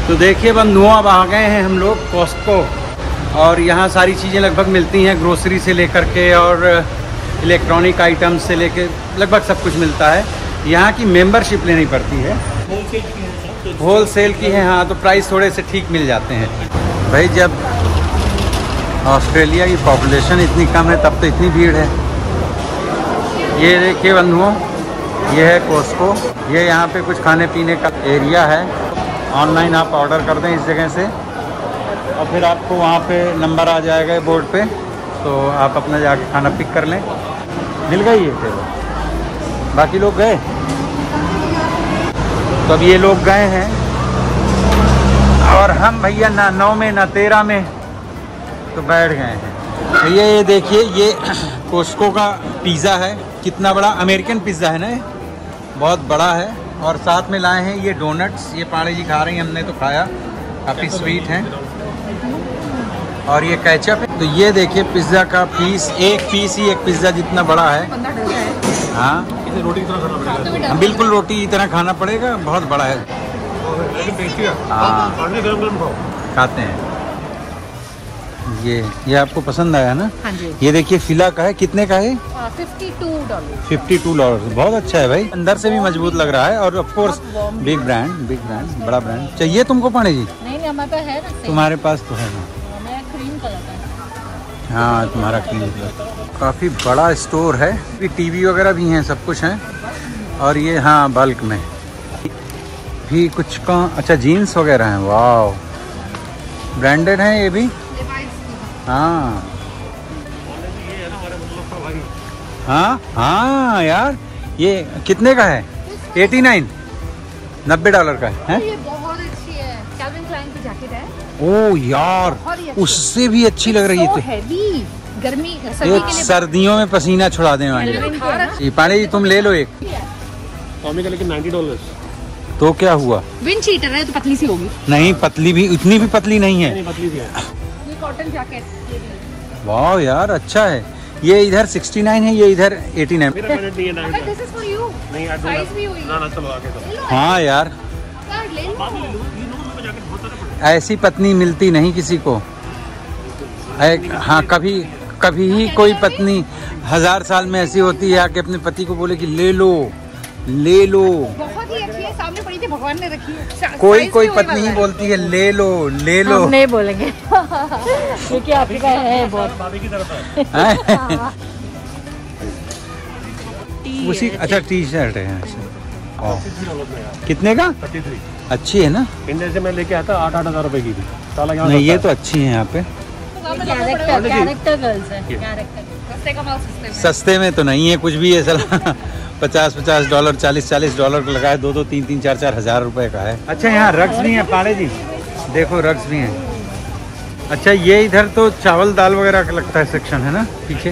तो देखिए बंधुओं, अब आ गए हैं हम लोग कॉस्को और यहाँ सारी चीज़ें लगभग मिलती हैं, ग्रोसरी से लेकर के और इलेक्ट्रॉनिक आइटम्स से लेकर लगभग सब कुछ मिलता है। यहाँ की मेंबरशिप लेनी पड़ती है, होल सेल की है। हाँ, तो प्राइस थोड़े से ठीक मिल जाते हैं भाई। जब ऑस्ट्रेलिया की पॉपुलेशन इतनी कम है तब तो इतनी भीड़ है। ये देखिए बंधुओं, ये है कॉस्को। ये यहाँ पे कुछ खाने पीने का एरिया है। ऑनलाइन आप ऑर्डर कर दें इस जगह से और फिर आपको वहाँ पे नंबर आ जाएगा बोर्ड पे, तो आप अपना जाके खाना पिक कर लें। मिल गई है टेबल, बाकी लोग गए। तो अब ये लोग गए हैं और हम भैया ना 9 में ना 13 में तो बैठ गए हैं। तो ये देखिए, ये कॉस्को का पिज़्ज़ा है। कितना बड़ा अमेरिकन पिज़्ज़ा है ना, ये बहुत बड़ा है। और साथ में लाए हैं ये डोनट्स। ये पाड़े जी खा रही हैं, हमने तो खाया, काफ़ी स्वीट हैं। और ये केचप है। तो ये देखिए पिज़्ज़ा का पीस, एक पीस ही एक पिज़्ज़ा जितना बड़ा है। हाँ, रोटी की तरह खाना पड़ेगा। बिल्कुल रोटी की तरह खाना पड़ेगा, बहुत बड़ा है। हाँ, खाते हैं। ये आपको पसंद आया ना? हाँ जी। ये देखिए फिला का है, कितने का है? $52। $52, बहुत अच्छा है भाई। अंदर से भी मजबूत लग रहा है और ऑफ कोर्स बिग ब्रांड, बड़ा ब्रांड। चाहिए तुमको पानी जी? नहीं, हमारे पास है ना। तुम्हारे पास तो है ना? क्रीम कलर का। हाँ, तुम्हारा क्रीम कलर। काफ़ी बड़ा स्टोर है, टीवी वगैरह भी हैं, सब कुछ है। और ये हाँ, बल्क में भी कुछ का। अच्छा, जीन्स वगैरह हैं। वाह, ब्रांडेड हैं ये भी। हाँ हाँ हाँ यार, ये कितने का है? 89, $90 का है। ये बहुत अच्छी है, कैल्विन क्लाइन की जैकेट है। ओ यार, उससे भी अच्छी लग रही है। तो गर्मी एक सर्दियों में पसीना छुड़ा देने वाली। पानी जी तुम ले लो एक। टॉमी का लेकिन $90। तो क्या हुआ? विंड चीटर है तो पतली सी होगी। नहीं, पतली भी, इतनी भी पतली नहीं है। पतली भी है। ये कॉटन जैकेट। वाह यार, अच्छा है। ये इधर 69 है, ये इधर 89। हाँ यार, ऐसी पत्नी मिलती नहीं किसी को। हाँ, कभी ही कोई पत्नी 1000 साल में ऐसी होती है आके अपने पति को बोले कि ले लो। बहुत ही अच्छी है, सामने पड़ी थी, भगवान ने रखी है। कोई पत्नी ही बोलती है ले लो। हम नहीं बोलेंगे क्योंकि आपका है बहुत भाभी की तरफ है। उसी अच्छा टी शर्ट है। कितने का? 33। अच्छी है ना? इंडिया से मैं लेके आता 8,000 रुपए की थी। नहीं, ये तो अच्छी है। यहाँ पे कैरेक्टर गर्ल्स है। कैरेक्टर सस्ते में तो नहीं है कुछ भी। ये साला $50 $40 लगाए, 2 3 4 हज़ार रुपए का है। अच्छा, यहाँ रग्स भी हैं पाड़े जी, देखो रग्स भी हैं। अच्छा, ये इधर तो चावल दाल वगैरह का लगता है सेक्शन है ना, पीछे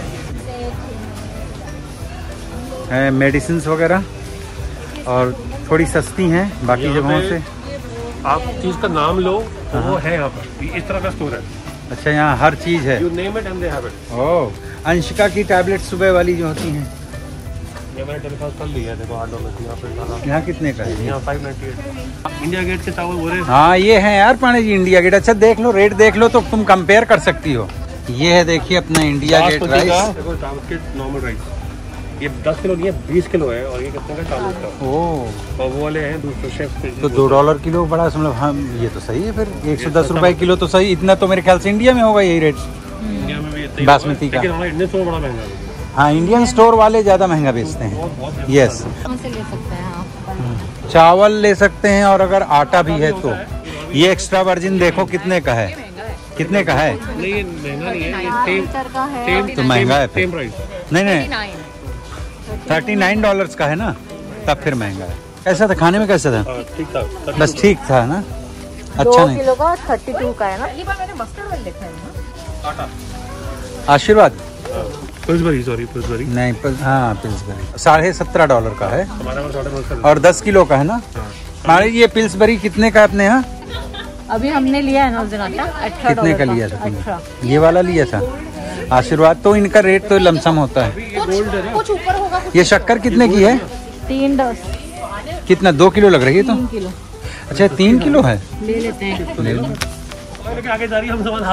है मेडिसिन वगैरह, और थोड़ी सस्ती हैं बाकी जगहों से। आप चीज का नाम लो तो वो है यहाँ पर, इस तरह का स्टोर है। अच्छा, यहाँ हर चीज है। You name it and they have it। ओह, अंशिका की टैबलेट सुबह वाली जो होती हैं, ये मैंने टेलीकास्ट कर लिया है। देखो $8 यहाँ पे। यहाँ कितने का है? यहाँ 598। इंडिया गेट के चावल बोले। हाँ, ये है यार पानी जी, इंडिया गेट। अच्छा, देख लो, रेट देख लो तो तुम कंपेयर कर सकती हो। ये है देखिए अपना India Gate rice. Normal rice ये 10 किलो नहीं है, 20 किलो है। और ये कितने का? 40 का। ओह, और वो वाले हैं दूसरे शेफ के। तो $2 किलो बड़ा, मतलब हम ये तो सही है फिर। 110 रुपए किलो तो सही। इतना तो मेरे ख्याल से इंडिया में होगा यही रेट। इंडिया में भी बासमती का। लेकिन हमारा इंडियन स्टोर बड़ा महंगा है। हाँ, इंडियन स्टोर वाले ज़्यादा महंगा बेचते हैं। यस, से ले सकते हैं आप। चावल ले सकते हैं, और अगर आटा भी है तो। ये एक्स्ट्रा वर्जिन देखो कितने का है। कितने का है? नहीं, ये महंगा नहीं है। तो महंगा है फिर। नहीं, 39। $39 का है ना, तब फिर महंगा है। कैसा था खाने में? कैसा था? ठीक था, बस ठीक था ना, अच्छा नहीं। 2 किलो का 32 का है ना। ये बार मैंने मस्टर्ड ऑयल देखा है ना। आशीर्वाद पिल्सबरी नहीं, हाँ पिल्सबरी $17.5 का है, हमारे और 10 किलो का है ना। हमारे ये पिल्सबरी कितने का है अपने यहाँ? अभी हमने लिया है ना उस दिन आटा। कितने का लिया था तुमने? ये वाला लिया था आशीर्वाद। तो इनका रेट तो लमसम होता है। कुछ ऊपर होगा। ये शक्कर कितने की है? 3 10। कितना? 2 किलो लग रही है तो? 3 किलो। अच्छा 3 किलो है, ले लेते हैं। ले लो। आगे जा रही है, हम सामान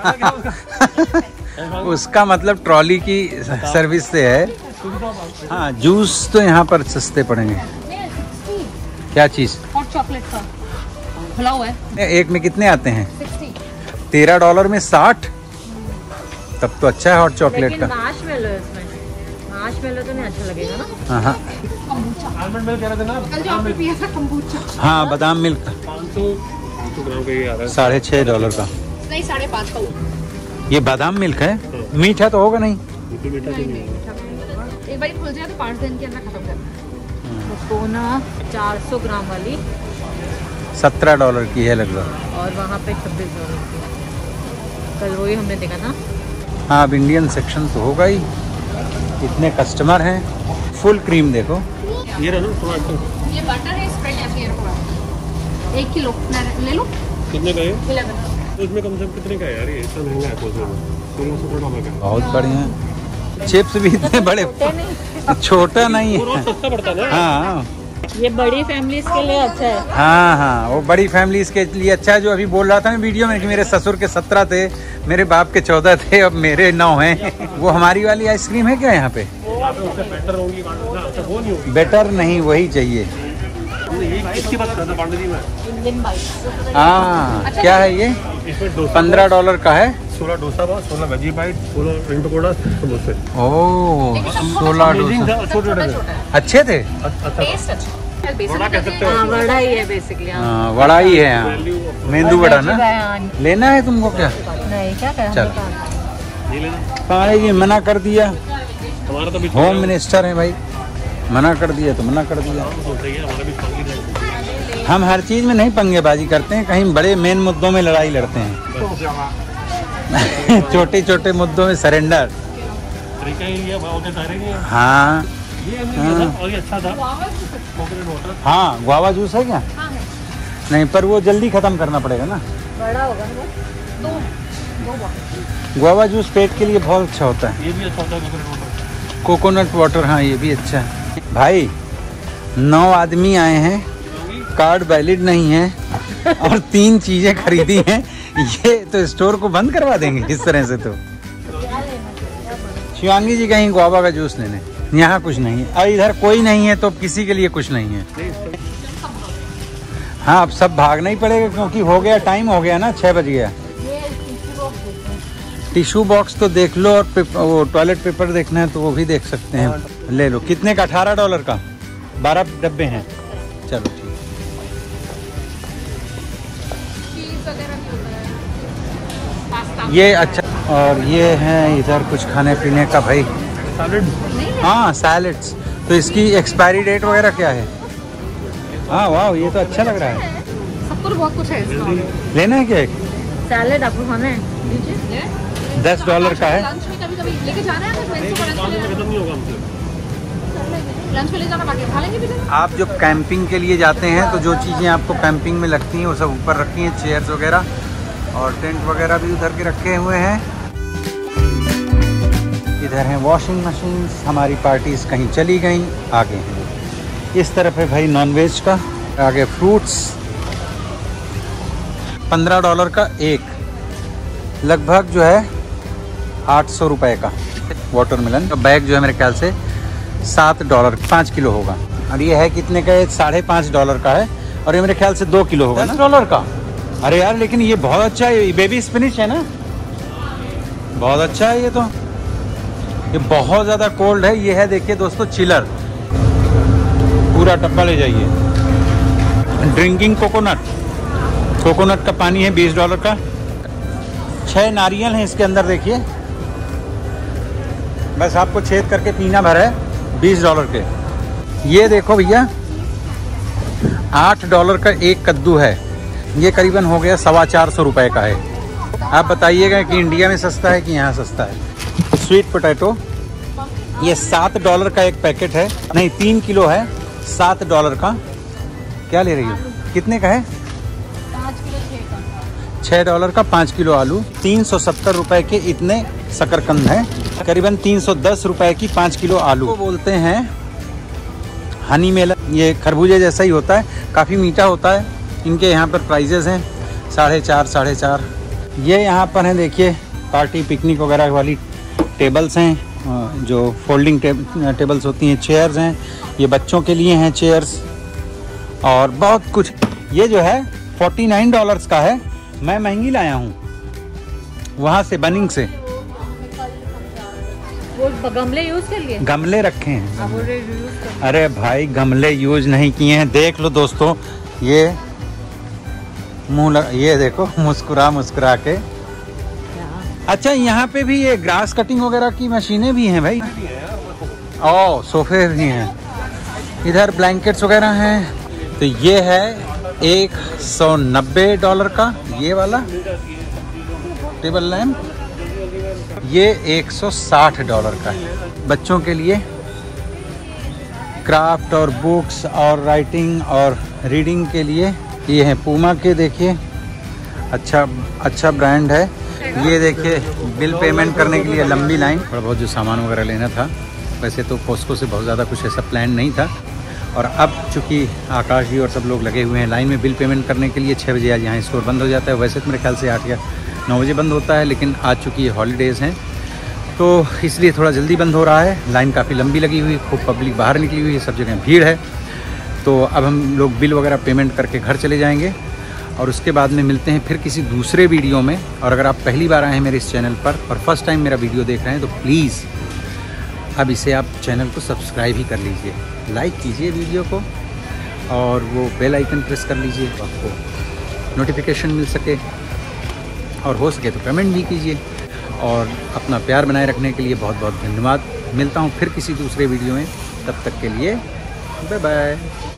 उसका मतलब ट्रॉली की सर्विस से है। हाँ जूस तो यहाँ पर सस्ते पड़ेंगे। क्या चीज़? हॉट चॉकलेट का खुला हुआ है। एक में कितने आते हैं? 60। $13 में 60। तब तो अच्छा है हॉट चॉकलेट का। मार्शमेलो है इसमें, मार्शमेलो तो नहीं अच्छा लगेगा ना। हाँ आलमंड मिल्क कह रहे थे ना, कल जो आपने पिया था कंबूचा। हाँ बादाम मिल्क 500 ग्राम का ये आ रहा है। $6.5 का। नहीं 5.5 का। ये बादाम मिल्क है, मीठा तो होगा नहीं? बिल्कुल मीठा तो नहीं है। एक बार खुल जाए तो 5 दिन के अंदर खत्म करना। उसको ना 400 ग्राम वाली $17 की है लगभग। और वहाँ पे $26 की। कल वही हमने देखा ना। हाँ अब इंडियन सेक्शन तो होगा ही, इतने कस्टमर हैं। फुल क्रीम देखो। ये रहा ना टमाटो, ये बटर है, स्प्रेड ऐसे 1 किलो ले लो। कितने का है? 11। उसमें कम से कम कितने का है यार? ये इतना महंगा है $16 का। बहुत बढ़िया। चिप्स भी इतने बड़े, छोटा नहीं और है। सस्ता पड़ता है ना। हाँ ये बड़ी फैमिलीज के लिए अच्छा है। हाँ वो बड़ी फैमिली के लिए अच्छा है। जो अभी बोल रहा था ना वीडियो में कि मेरे ससुर के 17 थे, मेरे बाप के 14 थे, अब मेरे 9 हैं। वो हमारी वाली आइसक्रीम है क्या यहाँ पे? उससे बेटर होगी, अच्छा वो नहीं होगी। बेटर नहीं, वही चाहिए। इसकी बात करता पांडे जी में। Indian bite. हाँ क्या है ये? इसमें डोसा $15 का है। 16 डोसा बात, 16 वेजी बाइट, 16 ड्रिंक पकौड़ा, समोसे। ओह 16 डोसा छोटे अच्छे थे। अच्छा बड़ा कह सकते हो। हाँ वड़ा ही है बेसिकली। हाँ वड़ा ही है। हाँ मेंदू वड़ा ना लेना है तुमको क्या? नहीं क्या करें। चल ये लेना कहाँ ये मना कर दिया? हमारा तो भी होम मिनिस्टर है भाई, मना कर दिया तो मना कर दिया। सोच रही है, हमारा भी पंगी है। हम हर चीज में नहीं पंगेबाजी करते हैं, कहीं बड़े मेन मुद्दों में लड़ाई लड़ते हैं। छोटे छोटे मुद्दों में सरेंडर। तरीका ही लिया भाव के सारे नहीं है। हाँ ये हमने लिया था और ये अच्छा था। Coconut water. हाँ गुआवा जूस है क्या? नहीं पर वो जल्दी खत्म करना पड़ेगा ना। बड़ा होगा ना दो गुआवा जूस पेट के लिए बहुत अच्छा होता है। ये भी अच्छा होता है कोकोनट वाटर। कोकोनट वाटर हाँ ये भी अच्छा है। भाई 9 आदमी आए हैं, कार्ड वैलिड नहीं है और 3 चीजें खरीदी हैं। ये तो स्टोर को बंद करवा देंगे इस तरह से। तो शिवांगी जी कहीं गुआवा का जूस लेने, यहाँ कुछ नहीं है और इधर कोई नहीं है तो किसी के लिए कुछ नहीं है। हाँ अब सब भागना ही पड़ेगा क्योंकि हो गया टाइम, हो गया ना 6 बज गया। टिश्यू बॉक्स तो देख लो और वो टॉयलेट पेपर देखना है तो वो भी देख सकते हैं। ले लो। कितने का? $18 का 12 डब्बे हैं। चलो ठीक। ये अच्छा। और ये है इधर कुछ खाने पीने का भाई। हाँ सैलेड्स। तो इसकी एक्सपायरी डेट वगैरह क्या है? हाँ वाह ये तो अच्छा लग रहा है। सबको तो बहुत कुछ है इसका। लेना है क्या? एक सैलेड आपको खाना है लीजिए। $10 का है। लंच में कभी लेके जाना है तो खत्म नहीं होगा हमसे। लंच में ले जाना बाकी खा लेंगे भी। आप जब कैंपिंग के लिए जाते हैं तो जो चीज़ें आपको कैंपिंग में लगती हैं वो सब ऊपर रखी हैं, चेयर्स वगैरह और टेंट वगैरह भी उधर के रखे हुए हैं। इधर हैं वॉशिंग मशीन्स। हमारी पार्टीज कहीं चली गई, आगे हैं। इस तरफ है भाई नॉनवेज का, आगे फ्रूट्स। $15 का एक, लगभग जो है 800 रुपये का वाटरमेलन का बैग जो है मेरे ख्याल से $7, 5 किलो होगा। और ये है कितने का? $5.5 का है और ये मेरे ख्याल से 2 किलो होगा। $10 का। अरे यार लेकिन ये बहुत अच्छा है। ये बेबी स्पिनिच है ना, बहुत अच्छा है। ये बहुत ज़्यादा कोल्ड है। ये है देखिए दोस्तों चिलर, पूरा डब्बा ले जाइए। ड्रिंकिंग कोकोनट का पानी है $20 का। 6 नारियल हैं इसके अंदर देखिए, बस आपको छेद करके पीना भर है $20 के। ये देखो भैया $8 का एक कद्दू है। ये करीबन हो गया 425 रुपये का है। आप बताइएगा कि इंडिया में सस्ता है कि यहाँ सस्ता है। स्वीट पोटैटो ये $7 का एक पैकेट है, नहीं 3 किलो है, $7 का। क्या ले रही हो? कितने का है? 5 किलो 6 का। $6 का 5 किलो आलू। 370 रुपए के इतने शकरकंद हैं। करीबन 310 रुपए की 5 किलो आलू। वो बोलते हैं हनी मेलन। ये खरबूजे जैसा ही होता है, काफ़ी मीठा होता है। इनके यहाँ पर प्राइजेस हैं 4.5 ये यहाँ पर हैं, देखिए पार्टी पिकनिक वगैरह वाली टेबल्स हैं, जो फोल्डिंग टेबल्स होती हैं। चेयर्स हैं, ये बच्चों के लिए हैं चेयर्स, और बहुत कुछ। ये जो है $49 का है, मैं महंगी लाया हूँ वहाँ से, बनिंग से। वो गमले यूज कर लिए? गमले रखे हैं। अरे भाई गमले यूज नहीं किए हैं, देख लो दोस्तों, ये ये देखो मुस्कुरा के। अच्छा यहाँ पे भी ये ग्रास कटिंग वगैरह की मशीनें भी हैं भाई। ओ सोफे भी हैं, इधर ब्लैंकेट्स वगैरह हैं। तो ये है $190 का ये वाला टेबल लैम्प, ये $160 का है। बच्चों के लिए क्राफ्ट और बुक्स और राइटिंग और रीडिंग के लिए ये है पूमा के, देखिए अच्छा ब्रांड है। ये देखिए बिल पेमेंट करने के लिए लंबी लाइन। थोड़ा बहुत जो सामान वगैरह लेना था, वैसे तो कॉस्को से बहुत ज़्यादा कुछ ऐसा प्लान नहीं था, और अब चूँकि आकाश जी और सब लोग लगे हुए हैं लाइन में बिल पेमेंट करने के लिए। 6 बजे आज यहाँ स्टोर बंद हो जाता है, वैसे तो मेरे ख्याल से 8 या 9 बजे बंद होता है, लेकिन आज चूँकि हॉलीडेज़ हैं तो इसलिए थोड़ा जल्दी बंद हो रहा है। लाइन काफ़ी लंबी लगी हुई, खूब पब्लिक बाहर निकली हुई है, सब जगह भीड़ है। तो अब हम लोग बिल वगैरह पेमेंट करके घर चले जाएंगे, और उसके बाद में मिलते हैं फिर किसी दूसरे वीडियो में। और अगर आप पहली बार आए हैं मेरे इस चैनल पर और फर्स्ट टाइम मेरा वीडियो देख रहे हैं, तो प्लीज़ अब इसे आप चैनल को सब्सक्राइब ही कर लीजिए, लाइक कीजिए वीडियो को, और वो बेल आइकन प्रेस कर लीजिए तो आपको नोटिफिकेशन मिल सके, और हो सके तो कमेंट भी कीजिए। और अपना प्यार बनाए रखने के लिए बहुत बहुत धन्यवाद। मिलता हूँ फिर किसी दूसरे वीडियो में, तब तक के लिए बाय बाय।